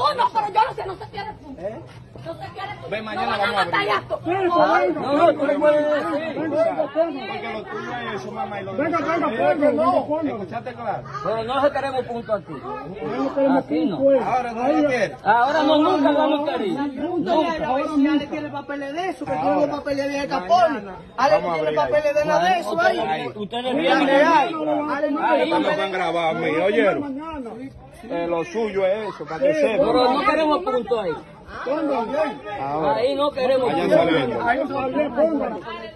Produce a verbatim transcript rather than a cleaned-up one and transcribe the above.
no, pero yo no sé, no se quiere punto. ¿Eh? No se quiere punto. Ve, mañana no van vamos a matar a esto. No, no, tú le puedes decir. Porque lo tuyo es eso, mamá, y lo de Venga, venga, ponlo, ¿escuchaste claro? Pero no se queremos punto aquí. Aquí no. Ahora no lo quieres. Ahora no, nunca lo hemos querido. Nunca. Ahora Ale tiene papeles de eso, que tiene los papeles de Capone. Ale no tiene papeles de nada de eso ahí. Ustedes Mira que hay. Ale no tiene Ahí no papeles. han grabado a mí, oyeron. Eh, lo suyo es eso, para que sepan. Pero no queremos punto ahí. Ahora. Ahí no queremos Vayan punto. saliendo. Ahí salió, póngalo.